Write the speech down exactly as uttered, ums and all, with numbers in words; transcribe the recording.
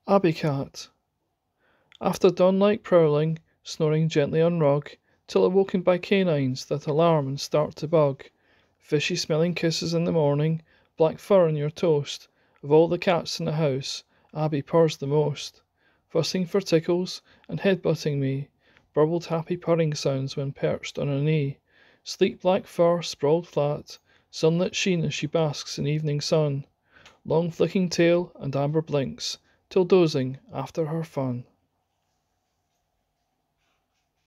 Abbey Cat. After dawn-like prowling, snoring gently on rug, till awoken by canines that alarm and start to bug. Fishy-smelling kisses in the morning, black fur on your toast. Of all the cats in the house, Abby purrs the most, fussing for tickles and head-butting me. Burbled happy purring sounds when perched on her knee. Sleek black fur sprawled flat, sunlit sheen as she basks in evening sun. Long flicking tail and amber blinks, till dozing after her fun.